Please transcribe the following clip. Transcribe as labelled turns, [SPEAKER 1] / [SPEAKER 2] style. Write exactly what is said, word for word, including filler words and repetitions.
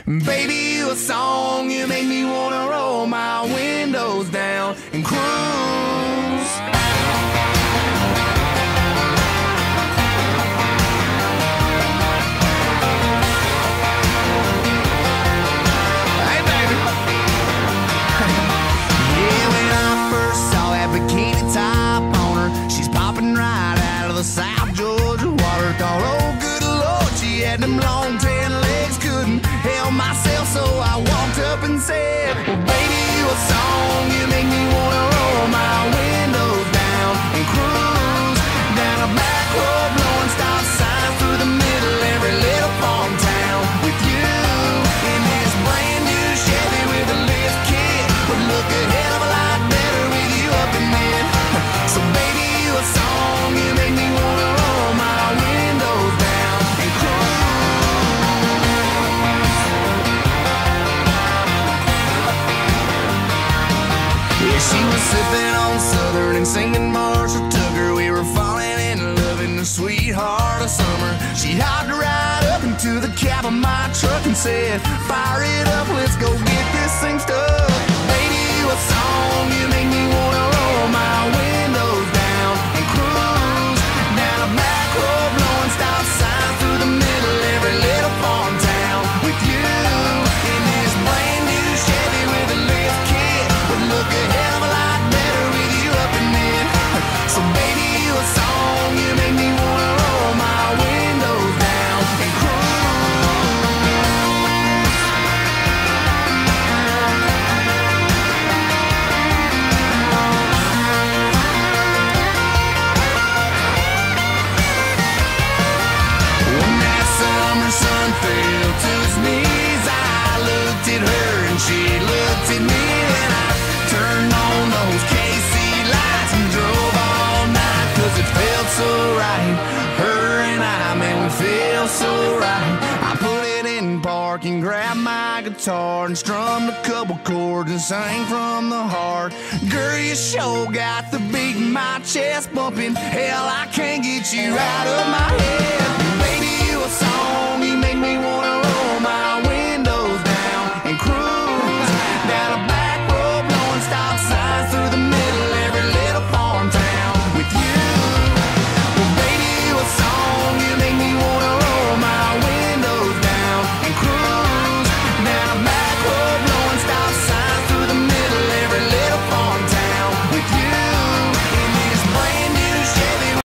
[SPEAKER 1] Baby, you a song, you make me wanna roll my windows down and cruise. Hey, baby. Yeah, when I first saw that bikini top on her, she's popping right out of the South Georgia water. Thought, oh, good Lord, she had them long tan legs, couldn't help myself, so I walked up and said, well, baby, you a song, you make me wanna roll my windows down and cruise down a back road, blowing stop signs through the middle every little farm town with you in this brand new Chevy with a lift kit. Would look a hell of a lot better with you up in it. So baby, you a song, you make me wanna roll my windows down and cruise. Yeah, she was sipping on Southern and singing Marshall Tucker. We were falling in love in the sweetheart of summer. She hopped right up into the cab of my truck and said, fire it up, let's go get this thing stuck. Baby, you a song, you make me wanna roll my windows down and cruise down a back road, blowing stop signs through the middle every little farm town with you in this brand new Chevy with a lift kit. Would look a hell of a lot better with you up in it. So baby, you a song, you make me wanna roll my windows down and cruise. When that summer sun fell to his knees, I looked at her and she looked at me, and I turned on those K C lights and drove all night, cause it felt so right. Her and I, man, we feel so right. I put it in park and grabbed my guitar and strummed a couple chords and sang from the heart. Girl, you sure got the beat in my chest bumping. Hell, I can't get you out of my head.